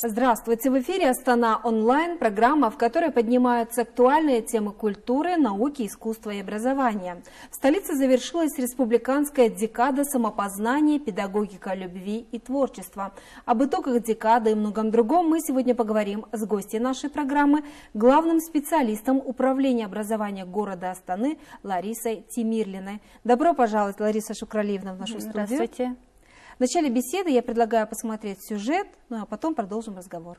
Здравствуйте! В эфире «Астана онлайн» – программа, в которой поднимаются актуальные темы культуры, науки, искусства и образования. В столице завершилась республиканская декада самопознания, педагогика любви и творчества. Об итогах декады и многом другом мы сегодня поговорим с гостьей нашей программы, главным специалистом управления образования города Астаны Ларисой Тимирлиной. Добро пожаловать, Лариса Шукралиевна, в нашу студию. Здравствуйте. В начале беседы я предлагаю посмотреть сюжет, ну а потом продолжим разговор.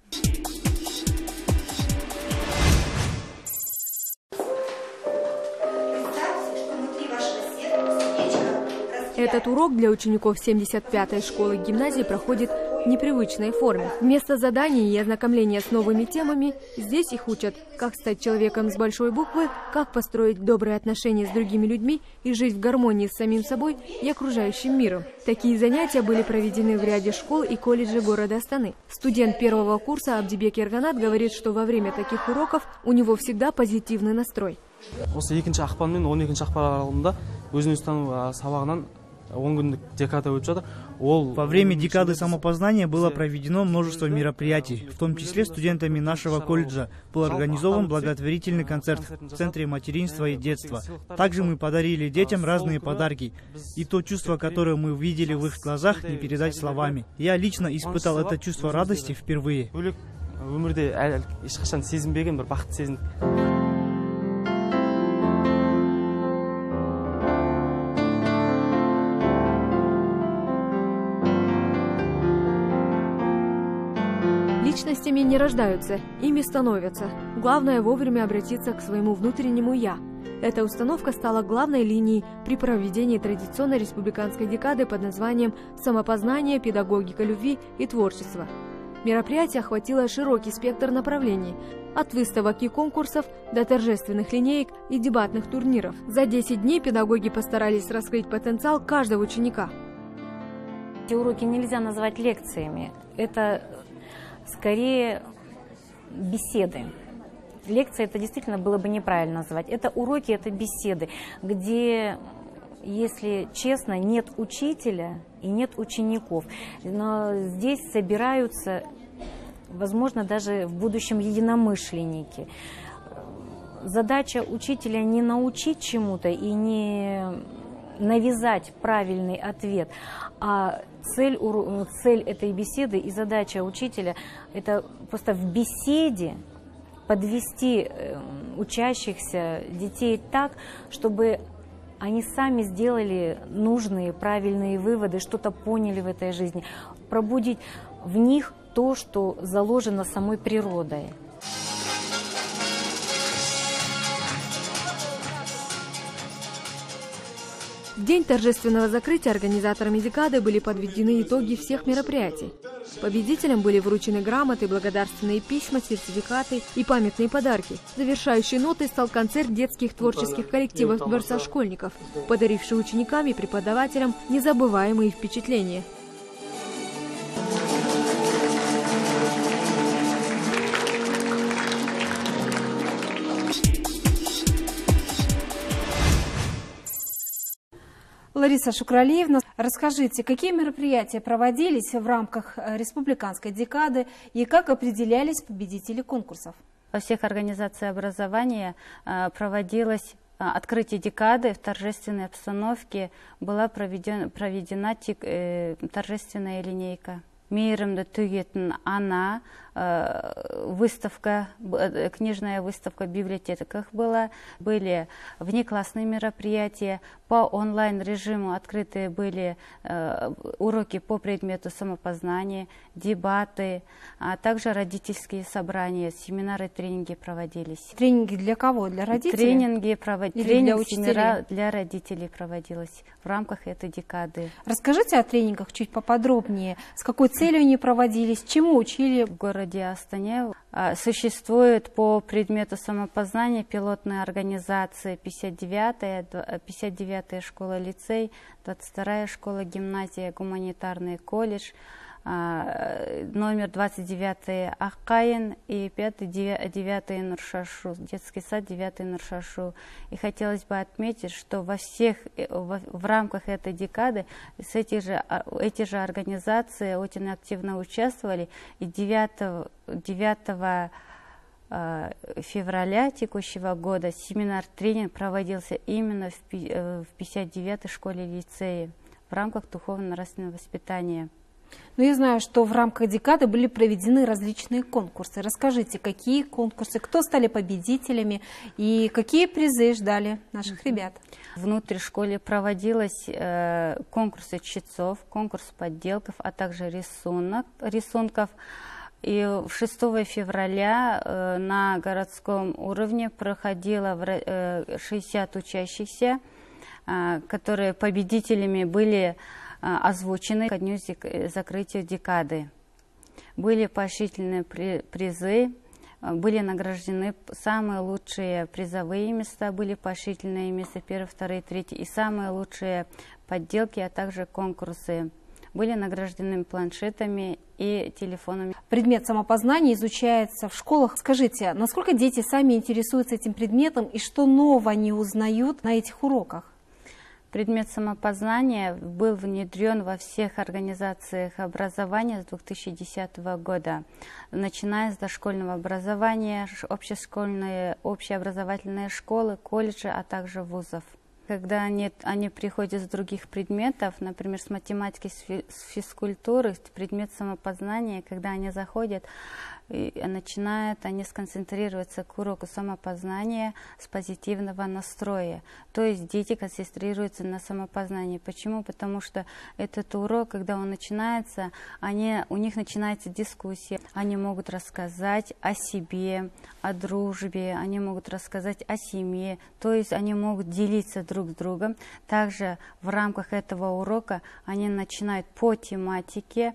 Этот урок для учеников 75-й школы-гимназии проходит в непривычной форме. Вместо заданий и ознакомления с новыми темами, здесь их учат, как стать человеком с большой буквы, как построить добрые отношения с другими людьми и жить в гармонии с самим собой и окружающим миром. Такие занятия были проведены в ряде школ и колледжей города Астаны. Студент первого курса Абдибек Эрганат говорит, что во время таких уроков у него всегда позитивный настрой. Во время декады самопознания было проведено множество мероприятий, в том числе студентами нашего колледжа был организован благотворительный концерт в Центре материнства и детства. Также мы подарили детям разные подарки, и то чувство, которое мы видели в их глазах, не передать словами. Я лично испытал это чувство радости впервые. Личностями не рождаются, ими становятся. Главное вовремя обратиться к своему внутреннему «я». Эта установка стала главной линией при проведении традиционной республиканской декады под названием «Самопознание, педагогика любви и творчества». Мероприятие охватило широкий спектр направлений, от выставок и конкурсов до торжественных линеек и дебатных турниров. За 10 дней педагоги постарались раскрыть потенциал каждого ученика. Эти уроки нельзя назвать лекциями. Это скорее беседы. Лекции это действительно было бы неправильно назвать. Это уроки, это беседы, где, если честно, нет учителя и нет учеников. Но здесь собираются, возможно, даже в будущем единомышленники. Задача учителя не научить чему-то и не навязать правильный ответ, а цель этой беседы и задача учителя – это просто в беседе подвести учащихся детей так, чтобы они сами сделали нужные, правильные выводы, что-то поняли в этой жизни, пробудить в них то, что заложено самой природой. В день торжественного закрытия организаторами декады были подведены итоги всех мероприятий. Победителям были вручены грамоты, благодарственные письма, сертификаты и памятные подарки. Завершающей нотой стал концерт детских творческих коллективов Дворца школьников, подаривший ученикам и преподавателям незабываемые впечатления. Лариса Шукралиевна, расскажите, какие мероприятия проводились в рамках республиканской декады и как определялись победители конкурсов? Во всех организациях образования проводилось открытие декады в торжественной обстановке, была проведена торжественная линейка. Мейрамды түгетін ана, выставка, книжная выставка в библиотеках была, были внеклассные мероприятия, по онлайн-режиму открытые были уроки по предмету самопознания, дебаты, а также родительские собрания, семинары, тренинги проводились. Тренинги для кого? Для родителей? Тренинг для родителей проводилось в рамках этой декады. Расскажите о тренингах чуть поподробнее. С какой целью они проводились, чему учили? В городе Астане существует по предмету самопознания пилотные организации 59-я школа-лицей, 22-я школа-гимназия, гуманитарный колледж, номер 29 Аккаин и 9 Нуршашу, детский сад 9 Нуршашу. И хотелось бы отметить, что в рамках этой декады эти же организации очень активно участвовали. И 9 февраля текущего года семинар-тренинг проводился именно в 59-й школе-лицее в рамках духовно-нравственного воспитания. Но я знаю, что в рамках декады были проведены различные конкурсы. Расскажите, какие конкурсы, кто стали победителями и какие призы ждали наших ребят? Внутри школы проводились конкурсы чтецов, конкурс подделков, а также рисунков. И 6 февраля на городском уровне проходило 60 учащихся, которые победителями были озвучены ко дню закрытия декады. Были поощрительные призы, были награждены самые лучшие призовые места, были поощрительные места 1, 2, 3 и самые лучшие подделки, а также конкурсы. Были награждены планшетами и телефонами. Предмет самопознания изучается в школах. Скажите, насколько дети сами интересуются этим предметом и что нового они узнают на этих уроках? Предмет самопознания был внедрен во всех организациях образования с 2010 года, начиная с дошкольного образования, общешкольные, общеобразовательные школы, колледжи, а также вузов. Когда они приходят с других предметов, например, с математики, с физкультуры, предмет самопознания, когда они заходят, и начинают они сконцентрироваться к уроку самопознания с позитивного настроя. То есть дети концентрируются на самопознании. Почему? Потому что этот урок, когда он начинается, у них начинается дискуссия. Они могут рассказать о себе, о дружбе, они могут рассказать о семье. То есть они могут делиться друг с другом. Также в рамках этого урока они начинают по тематике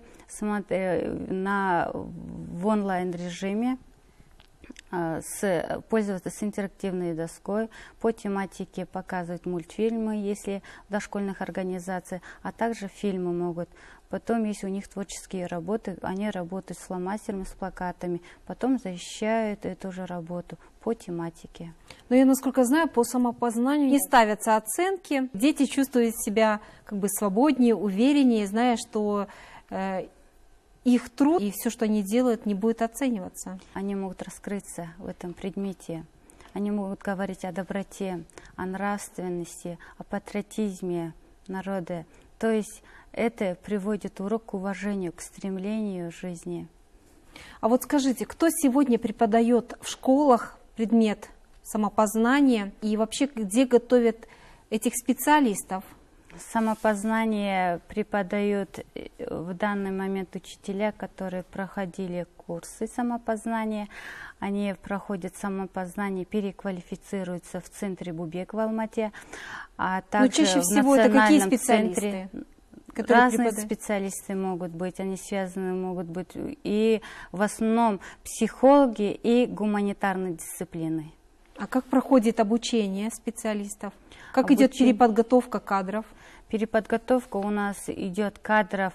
в онлайн-режиме пользоваться с интерактивной доской, по тематике показывать мультфильмы, если в дошкольных организациях, а также фильмы могут. Потом есть у них творческие работы, они работают с фломастерами, с плакатами, потом защищают эту же работу по тематике. Но я, насколько знаю, по самопознанию не ставятся оценки. Дети чувствуют себя как бы свободнее, увереннее, зная, что их труд и все, что они делают, не будет оцениваться. Они могут раскрыться в этом предмете. Они могут говорить о доброте, о нравственности, о патриотизме народа. То есть это приводит урок к уважению, к стремлению к жизни. А вот скажите, кто сегодня преподает в школах предмет самопознания и вообще где готовят этих специалистов? Самопознание преподают в данный момент учителя, которые проходили курсы самопознания. Они проходят самопознание, переквалифицируются в центре Бубек в Алмате, а также чаще в всего это какие национальном специалисты? центре. Разные специалисты могут быть, они связаны могут быть и в основном психологи и гуманитарные дисциплины. А как проходит обучение специалистов? Как идет переподготовка кадров? Переподготовка у нас идет кадров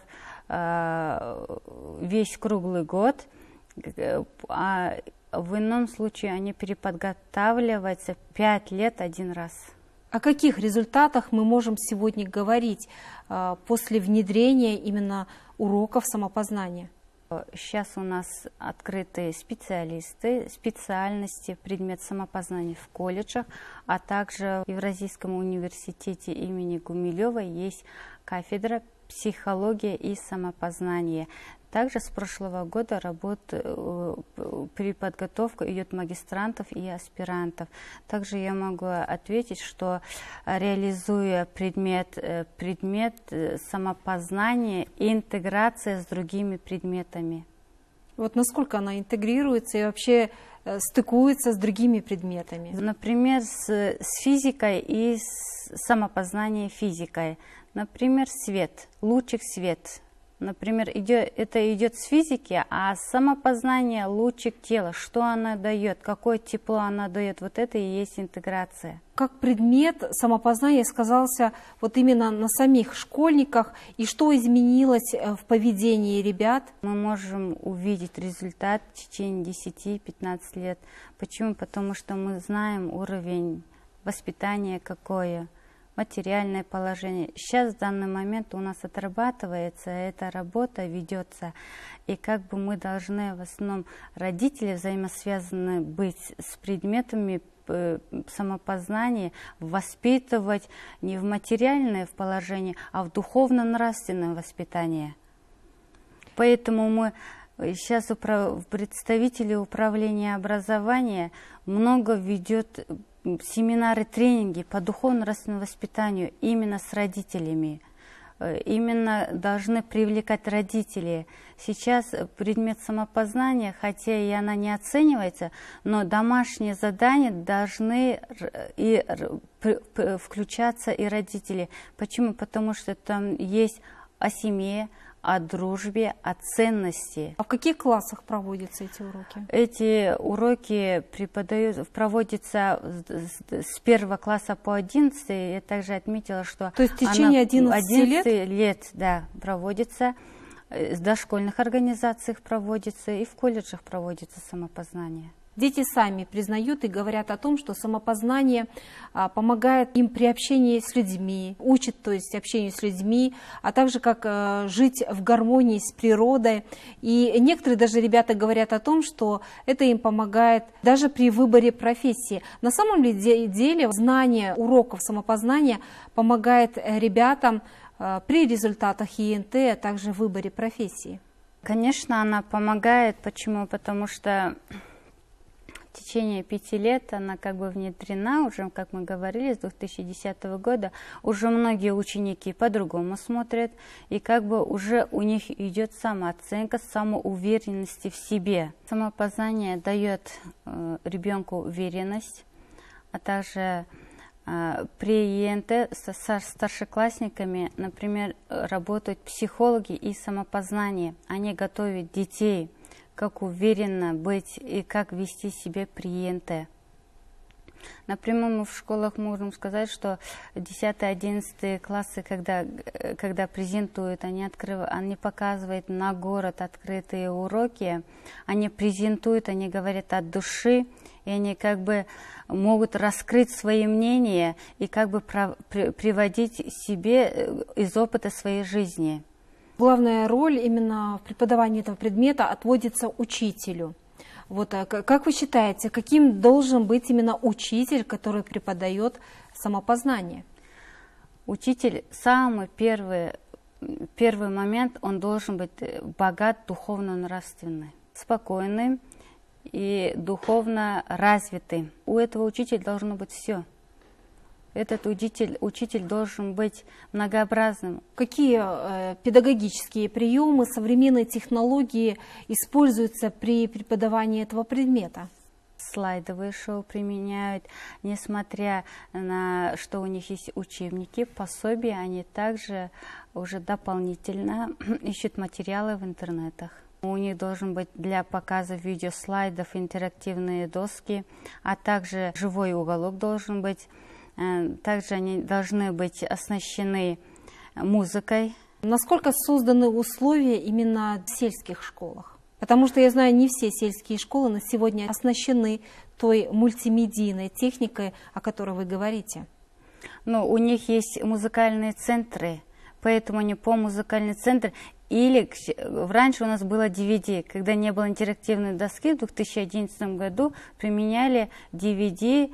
весь круглый год, а в ином случае они переподготавливаются 5 лет один раз. О каких результатах мы можем сегодня говорить после внедрения именно уроков самопознания? Сейчас у нас открыты специалисты, специальности, предмет самопознания в колледжах, а также в Евразийском университете имени Гумилева есть кафедра психология и самопознание. Также с прошлого года переподготовка идет магистрантов и аспирантов. Также я могу ответить, что реализуя предмет самопознания и интеграция с другими предметами. Вот насколько она интегрируется и вообще стыкуется с другими предметами? Например, с физикой и с самопознанием физикой. Например, свет, лучик свет. Например, это идет с физики, а самопознание, лучик тела, что она дает, какое тепло она дает, вот это и есть интеграция. Как предмет самопознания сказался вот именно на самих школьниках, и что изменилось в поведении ребят? Мы можем увидеть результат в течение 10-15 лет. Почему? Потому что мы знаем уровень воспитания какое, материальное положение. Сейчас в данный момент у нас отрабатывается, эта работа ведется, и как бы мы должны в основном родители взаимосвязаны быть с предметами самопознания, воспитывать не в материальное положение, а в духовно-нравственное воспитание. Поэтому мы сейчас представители управления образования много ведет семинары, тренинги по духовно-нравственному воспитанию именно с родителями. Именно должны привлекать родителей. Сейчас предмет самопознания, хотя и она не оценивается, но домашние задания должны включаться и родители. Почему? Потому что там есть о семье, о дружбе, о ценности. А в каких классах проводятся эти уроки? Эти уроки проводятся с 1 класса по 11. Я также отметила, что то есть в течение 11 лет да, проводится, в дошкольных организациях проводится и в колледжах проводится самопознание. Дети сами признают и говорят о том, что самопознание помогает им при общении с людьми, учит, то есть общению с людьми, а также как жить в гармонии с природой. И некоторые даже ребята говорят о том, что это им помогает даже при выборе профессии. На самом деле знание уроков самопознания помогает ребятам при результатах ЕНТ, а также в выборе профессии. Конечно, она помогает. Почему? Потому что в течение 5 лет она как бы внедрена, уже, как мы говорили, с 2010 года, уже многие ученики по-другому смотрят, и как бы уже у них идет самооценка, самоуверенности в себе. Самопознание дает ребенку уверенность, а также при ЕНТ со старшеклассниками, например, работают психологи и самопознание. Они готовят детей, как уверенно быть и как вести себя при ЕНТ. Например, мы в школах можем сказать, что 10-11 классы, когда презентуют, они показывают на город открытые уроки, они презентуют, они говорят от души, и они как бы могут раскрыть свои мнения и как бы приводить себе из опыта своей жизни. Главная роль именно в преподавании этого предмета отводится учителю. Вот, как вы считаете, каким должен быть именно учитель, который преподает самопознание? Учитель, самый первый момент, он должен быть богат духовно-нравственный, спокойный и духовно развитый. У этого учителя должно быть все. Этот учитель должен быть многообразным. Какие педагогические приемы, современные технологии используются при преподавании этого предмета? Слайдовые шоу применяют, несмотря на что у них есть учебники, пособия, они также уже дополнительно ищут материалы в интернетах. У них должен быть для показа видеослайдов интерактивные доски, а также живой уголок должен быть. Также они должны быть оснащены музыкой. Насколько созданы условия именно в сельских школах? Потому что я знаю, не все сельские школы на сегодня оснащены той мультимедийной техникой, о которой вы говорите. Но у них есть музыкальные центры, поэтому они по музыкальный центр. Или раньше у нас было DVD, когда не было интерактивной доски, в 2011 году применяли DVD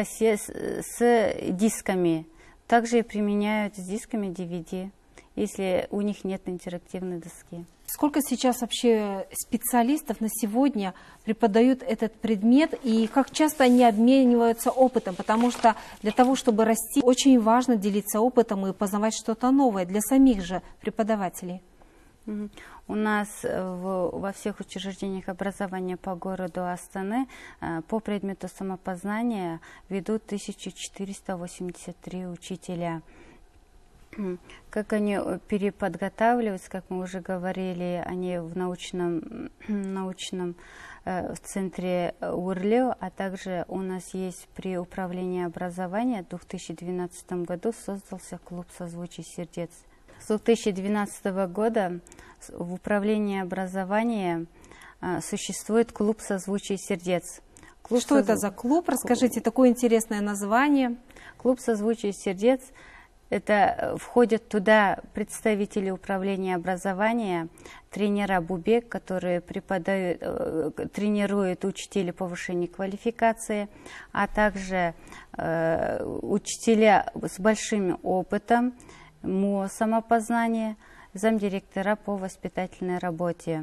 с дисками. Также и применяют с дисками DVD, если у них нет интерактивной доски. Сколько сейчас вообще специалистов на сегодня преподают этот предмет и как часто они обмениваются опытом? Потому что для того, чтобы расти, очень важно делиться опытом и познавать что-то новое для самих же преподавателей. У нас во всех учреждениях образования по городу Астаны по предмету самопознания ведут 1483 учителя. Как они переподготавливаются, как мы уже говорили, они в научном в центре Урлео, а также у нас есть при управлении образования в 2012 году создался клуб созвучий сердец. С 2012 года в управлении образования существует клуб созвучий сердец. Что это за клуб? Расскажите, такое интересное название. Клуб созвучий сердец. Это входят туда представители управления образования, тренера Бубек, которые тренируют учителей повышения квалификации, а также учителя с большим опытом, МО самопознания, замдиректора по воспитательной работе.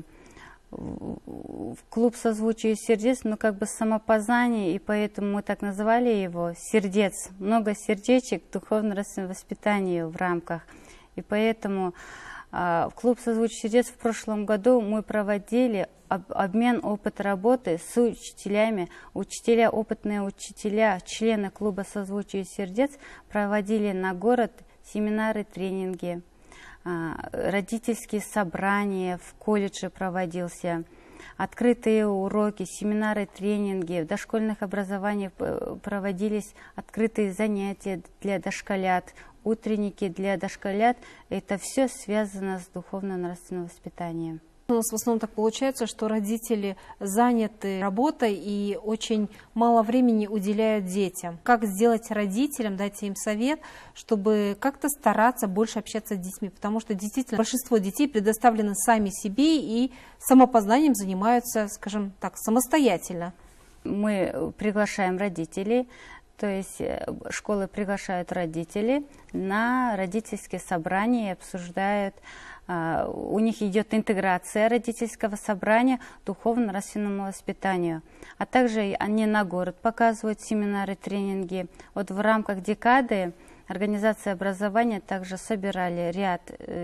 В клуб созвучия сердец, как бы самопознание, и поэтому мы так назвали его сердец. Много сердечек духовно-нравственного воспитания в рамках. И поэтому в клуб созвучия сердец в прошлом году мы проводили обмен опыта работы с учителями. Учителя, опытные учителя, члены клуба созвучия сердец проводили на город семинары, тренинги. Родительские собрания в колледже проводился, открытые уроки, семинары, тренинги. В дошкольных образованиях проводились открытые занятия для дошколят, утренники для дошколят. Это все связано с духовно-нравственным воспитанием. У нас в основном так получается, что родители заняты работой и очень мало времени уделяют детям. Как сделать родителям, дать им совет, чтобы как-то стараться больше общаться с детьми? Потому что действительно большинство детей предоставлены сами себе и самопознанием занимаются, скажем так, самостоятельно. Мы приглашаем родителей, то есть школы приглашают родителей на родительские собрания и обсуждают. У них идет интеграция родительского собрания духовно-нравственному воспитанию. А также они на город показывают семинары, тренинги. Вот в рамках декады организация образования также собирали ряд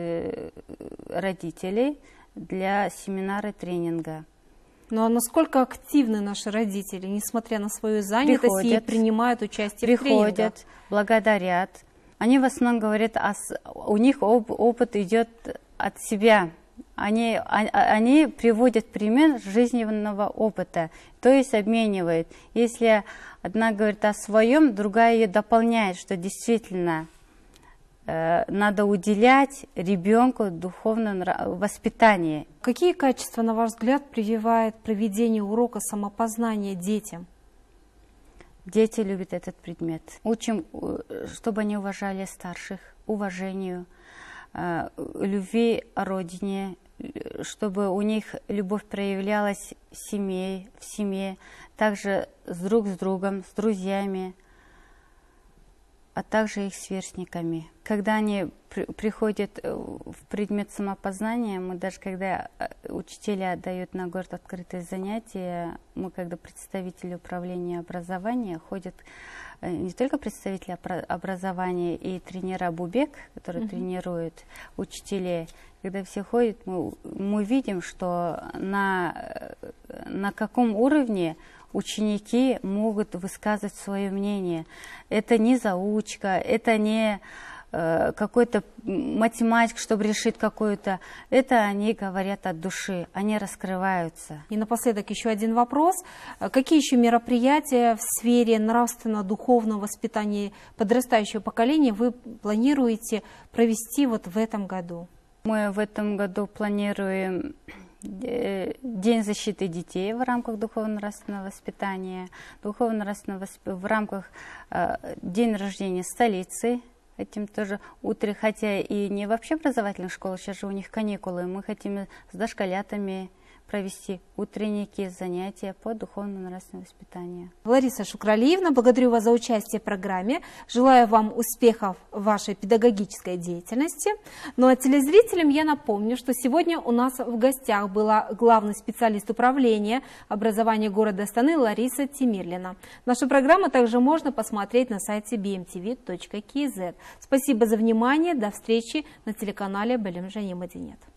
родителей для семинара и тренинга. Ну а насколько активны наши родители, несмотря на свою занятость, и принимают участие в тренингах? Приходят, благодарят. Они в основном говорят, у них опыт идет от себя. Они приводят пример жизненного опыта, то есть обменивают. Если одна говорит о своем, другая ее дополняет, что действительно надо уделять ребенку духовное воспитание. Какие качества, на ваш взгляд, прививает проведение урока самопознания детям? Дети любят этот предмет. Учим, чтобы они уважали старших, уважению, любви о родине, чтобы у них любовь проявлялась в семье, также друг с другом, с друзьями, а также их сверстниками. Когда они приходят в предмет самопознания, мы даже когда учителя дают на город открытые занятия, мы когда представители управления образования ходят, не только представители образования и тренера Бубек, которые тренируют учителей, когда все ходят, мы видим, что на каком уровне ученики могут высказывать свое мнение. Это не заучка, это не какой-то математик, чтобы решить какую-то. Это они говорят от души, они раскрываются. И напоследок еще один вопрос. Какие еще мероприятия в сфере нравственно-духовного воспитания подрастающего поколения вы планируете провести вот в этом году? Мы в этом году планируем День защиты детей в рамках духовно-нравственного воспитания, в рамках День рождения столицы. Хотим тоже утро, хотя и не в общеобразовательных школах, сейчас же у них каникулы, мы хотим с дошколятами провести утренники, занятия по духовно-нравственному воспитанию. Лариса Шукралиевна, благодарю вас за участие в программе. Желаю вам успехов в вашей педагогической деятельности. Ну а телезрителям я напомню, что сегодня у нас в гостях была главный специалист управления образования города Астаны Лариса Тимирлина. Нашу программу также можно посмотреть на сайте bmtv.kz. Спасибо за внимание. До встречи на телеканале Белем Жани Мадинет.